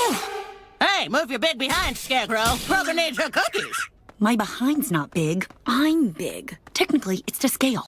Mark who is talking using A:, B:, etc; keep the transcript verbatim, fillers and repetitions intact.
A: Hey, move your big behind, Scarecrow. Kroger needs your cookies.
B: My behind's not big. I'm big. Technically, it's to scale.